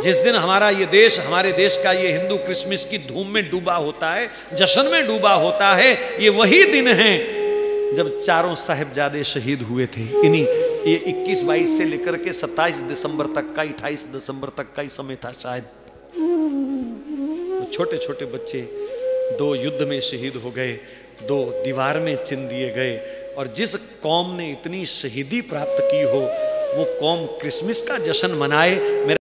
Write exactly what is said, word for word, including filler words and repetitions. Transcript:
जिस दिन हमारा ये देश, हमारे देश का ये हिंदू क्रिसमस की धूम में डूबा होता है, जश्न में डूबा होता है, ये वही दिन है जब चारों साहिबजादे शहीद हुए थे। इन्हीं ये इक्कीस बाईस से लेकर के सत्ताईस दिसंबर तक का, अट्ठाईस दिसंबर तक का ही समय था शायद। तो छोटे छोटे बच्चे दो युद्ध में शहीद हो गए, दो दीवार में चिन दिए गए। और जिस कौम ने इतनी शहीदी प्राप्त की हो, वो कौम क्रिसमस का जश्न मनाए। मेरा